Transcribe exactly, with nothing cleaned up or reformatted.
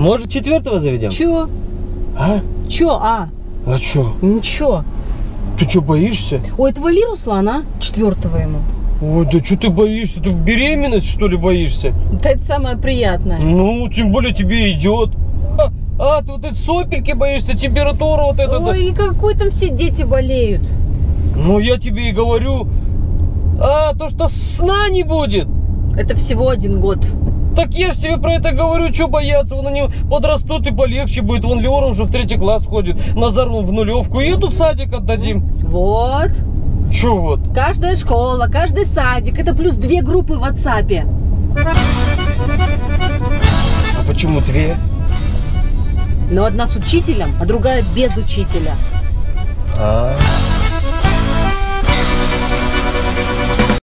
Может, четвертого заведем? Чё? А? Чё, а? А чё? Ничего. Ты чё, боишься? Ой, это вали, Руслан, а? Четвертого ему. Ой, да что ты боишься? Ты беременность, что ли, боишься? Да это самое приятное. Ну, тем более тебе идет. А, а, ты вот эти сопельки боишься, температура вот эта. Ой, и какой там все дети болеют. Ну, я тебе и говорю. А, то, что сна не будет. Это всего один год. Так я ж тебе про это говорю, что бояться. Вон они подрастут и полегче будет. Вон Лера уже в третий класс ходит. Назар вон в нулевку. И эту в садик отдадим. Вот. Че вот? Каждая школа, каждый садик. Это плюс две группы в WhatsApp. А почему две? Но одна с учителем, а другая без учителя. А.